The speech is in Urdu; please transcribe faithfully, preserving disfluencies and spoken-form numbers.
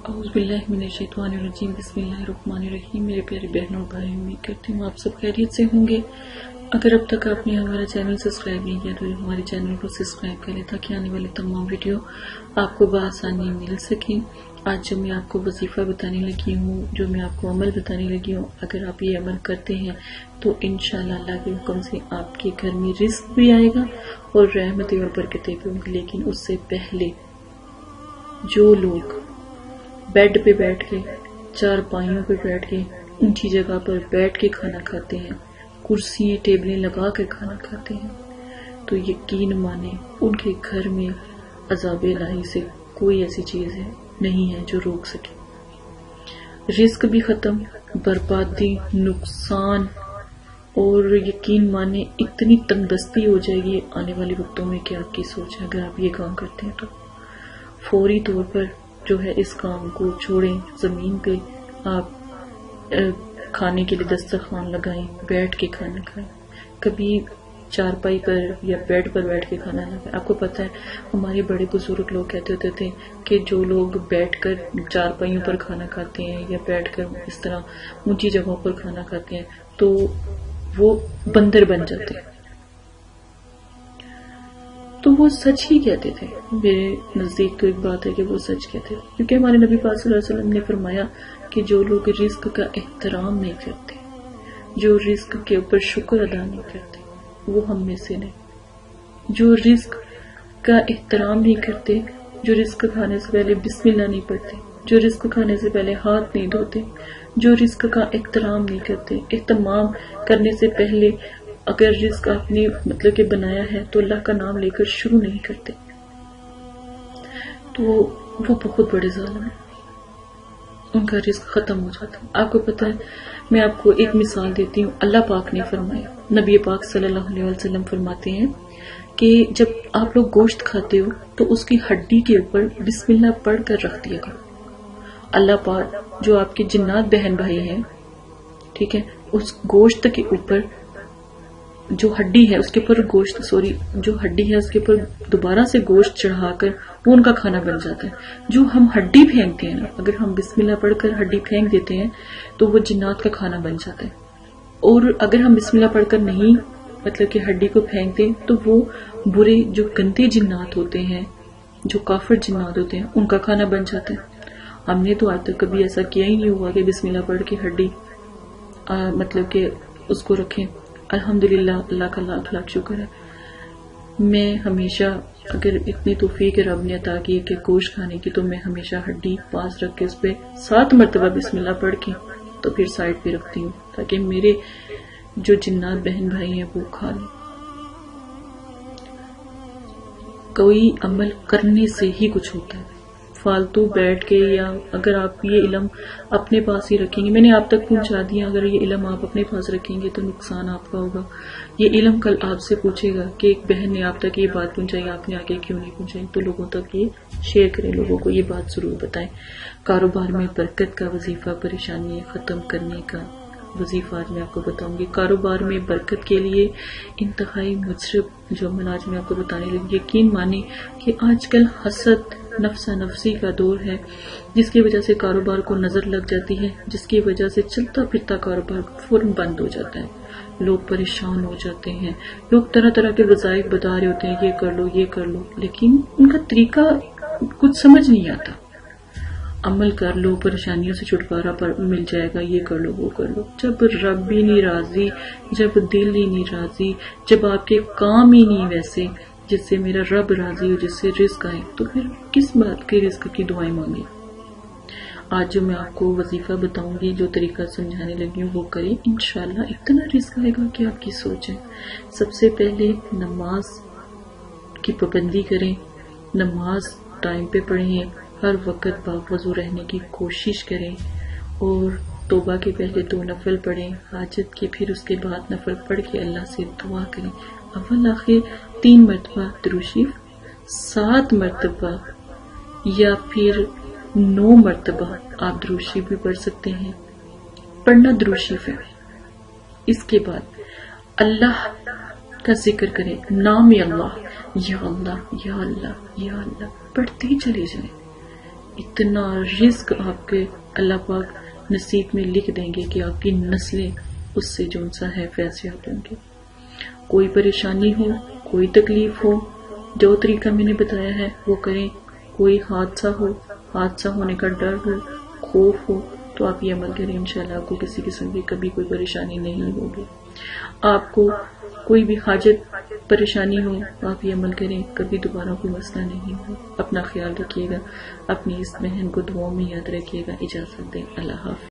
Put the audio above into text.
اعوذ باللہ من الشیطان الرجیم بسم اللہ الرحمن الرحیم. میرے پیارے بہنوں اور بھائی، امید کرتی ہوں آپ سب خیریت سے ہوں گے. اگر اب تک آپ نے ہمارا چینل سبسکرائب نہیں کیا تو ہمارے چینل کو سبسکرائب کریں تاکہ آنے والے تمام ویڈیو آپ کو بآسانی مل سکیں. آج جو میں آپ کو وظیفہ بتانے لگی ہوں، جو میں آپ کو عمل بتانے لگی ہوں، اگر آپ یہ عمل کرتے ہیں تو انشاءاللہ اللہ کے حکم سے آپ کے گھر میں رزق بھی آئے گا اور رحمتیں اور برکتیں بھی ہوں گی. لیکن اس سے پہلے جو لوگ بیڈ پہ بیٹھ کے، چار پائیوں پہ بیٹھ کے، اونچی جگہ پر بیٹھ کے کھانا کھاتے ہیں، کرسیاں ٹیبلیں لگا کے کھانا کھاتے ہیں، تو یقین مانے ان کے گھر میں عذاب الہی سے کوئی ایسی چیز ہے نہیں ہے جو روک سکے. رزق بھی ختم، بربادی، نقصان، اور یقین مانے اتنی تنگ دستی ہو جائے گی آنے والے وقتوں میں کہ آپ کی سوچ ہے. اگر آپ یہ کام کرتے ہیں تو فوری طور پر جو ہے اس کام کو چھوڑیں. زمین پہ آپ کھانے کے لیے دسترخوان لگائیں، بیٹھ کے کھانا کھائیں. کبھی چارپائی پر یا بیڈ پر بیٹھ کے کھانا لگائیں. آپ کو پتہ ہے ہمارے بڑے بزرگ لوگ کہتے ہوتے تھے کہ جو لوگ بیٹھ کر چارپائیوں پر کھانا کھاتے ہیں یا بیٹھ کر اس طرح اونچی جگہوں پر کھانا کھاتے ہیں تو وہ بندر بن جاتے ہیں. تو وہ سچ ہی کہتے تھے. میرے نزدیک تو ایک بات ہے کہ وہ سچ کہتے تھے، کیونکہ ہمارے نبی پاک صلی اللہ علیہ وسلم نے فرمایا کہ جو لوگ رزق کا احترام نہیں کرتے، جو رزق کے اوپر شکر ادا نہیں کرتے، وہ ہم میں سے نہیں. جو رزق کا احترام نہیں کرتے، جو رزق کھانے سے پہلے بسم اللہ نہیں پڑھتے، جو رزق کھانے سے پہلے ہاتھ نہیں دھوتے، جو رزق کا احترام نہیں کرتے، اہتمام کرنے سے پہلے اگر رزق آپ نے مطلب کہ بنایا ہے تو اللہ کا نام لے کر شروع نہیں کرتے، تو وہ بہت بڑے ظالم ہیں. ان کا رزق ختم ہو جاتا ہے. آپ کو پتہ ہے، میں آپ کو ایک مثال دیتی ہوں. اللہ پاک نے فرمایا، نبی پاک صلی اللہ علیہ وسلم فرماتے ہیں کہ جب آپ لوگ گوشت کھاتے ہو تو اس کی ہڈی کے اوپر بسم اللہ پڑھ کر رکھ دیا کرو. اللہ پاک جو آپ کے جنات بہن بھائی ہیں، ٹھیک ہے، اس گوشت کے اوپر جو ہڈی ہے اس کے اوپر گوشت سوری جو ہڈی ہے اس کے اوپر دوبارہ سے گوشت چڑھا کر وہ ان کا کھانا بن جاتا ہے. جو ہم ہڈی پھینکتے ہیں نا، اگر ہم بسم اللہ پڑھ کر ہڈی پھینک دیتے ہیں تو وہ جنات کا کھانا بن جاتا ہے. اور اگر ہم بسم اللہ پڑھ کر نہیں مطلب کہ ہڈی کو پھینکتے تو وہ برے جو گندے جنات ہوتے ہیں، جو کافر جنات ہوتے ہیں، ان کا کھانا بن جاتا ہے. ہم نے تو آج تک کبھی ایسا کیا ہی نہیں ہوا کہ بسم اللہ پڑھ کے ہڈی آ, مطلب کہ اس کو رکھیں. الحمدللہ، اللہ کا لاکھ لاکھ شکر ہے. میں ہمیشہ اگر اتنی توفیق رب نے عطا کی کہ گوشت کھانے کی، تو میں ہمیشہ ہڈی پاس رکھ کے اس پہ سات مرتبہ بسم اللہ پڑھ کے تو پھر سائڈ پہ رکھتی ہوں تاکہ میرے جو جنات بہن بھائی ہیں وہ کھا لیں. کوئی عمل کرنے سے ہی کچھ ہوتا ہے. فالتو بیٹھ کے یا اگر آپ یہ علم اپنے پاس ہی رکھیں گے، میں نے آپ تک پہنچا دیا، اگر یہ علم آپ اپنے پاس رکھیں گے تو نقصان آپ کا ہوگا. یہ علم کل آپ سے پوچھے گا کہ ایک بہن نے آپ تک یہ بات پہنچائی، آپ نے آگے کیوں نہیں پہنچائی. تو لوگوں تک یہ شیئر کریں، لوگوں کو یہ بات ضرور بتائیں. کاروبار میں برکت کا وظیفہ، پریشانی ختم کرنے کا وظیفہ آج میں آپ کو بتاؤں گی. کاروبار میں برکت کے لیے انتہائی مجرب جو عمل آج میں آپ کو بتانے لگی. یقین مانے کہ آج کل حسد، نفسا نفسی کا دور ہے، جس کی وجہ سے کاروبار کو نظر لگ جاتی ہے، جس کی وجہ سے چلتا پھرتا کاروبار فوراً بند ہو جاتا ہے. لوگ پریشان ہو جاتے ہیں، لوگ طرح طرح کے وظائف بتا رہے ہوتے ہیں، یہ کر لو یہ کر لو، لیکن ان کا طریقہ کچھ سمجھ نہیں آتا. عمل کر لو، پریشانیوں سے چھٹکارا پر مل جائے گا، یہ کر لو وہ کر لو. جب رب ہی نہیں راضی، جب دل ہی نہیں راضی، جب آپ کے کام ہی نہیں ویسے جس سے میرا رب راضی ہو، جس سے رزق آئے، تو پھر کس بات کے رزق کی دعائیں مانگے. آج جو میں آپ کو وظیفہ بتاؤں گی، جو طریقہ سمجھانے لگی ہوں، وہ کریں، انشاءاللہ اتنا رزق آئے گا کہ آپ کی سوچ ہے. سب سے پہلے نماز کی پابندی کریں، نماز ٹائم پہ پڑھیں، ہر وقت باوضو رہنے کی کوشش کریں، اور توبہ کے پہلے دو نفل پڑھیں، حاجت کی پھر اس کے بعد نفل پڑھ کے اللہ سے دعا کریں. اول آخر تین مرتبہ درود شریف، سات مرتبہ یا پھر نو مرتبہ آپ درود شریف بھی پڑھ سکتے ہیں. پڑھنا درود شریف ہے. اس کے بعد اللہ کا ذکر کریں، نام اللہ، یا اللہ یا اللہ یا اللہ پڑھتے ہی چلے جائیں. اتنا رزق آپ کے اللہ پاک نصیب میں لکھ دیں گے کہ آپ کی نسلیں اس سے جو سا ہے فیضیاب ہوں گے. کوئی پریشانی ہو، کوئی تکلیف ہو، جو طریقہ میں نے بتایا ہے وہ کریں. کوئی حادثہ ہو، حادثہ ہونے کا ڈر ہو، خوف ہو، تو آپ یہ عمل کریں. انشاءاللہ آپ کو کسی قسم کی کبھی کوئی پریشانی نہیں ہوگی. آپ کو کوئی بھی حاجت پریشانی ہو، آپ یہ عمل کریں، کبھی دوبارہ کوئی مسئلہ نہیں ہو. اپنا خیال رکھیے گا، اپنی اس بہن کو دعاؤں میں یاد رکھیے گا. اجازت دیں، اللہ حافظ.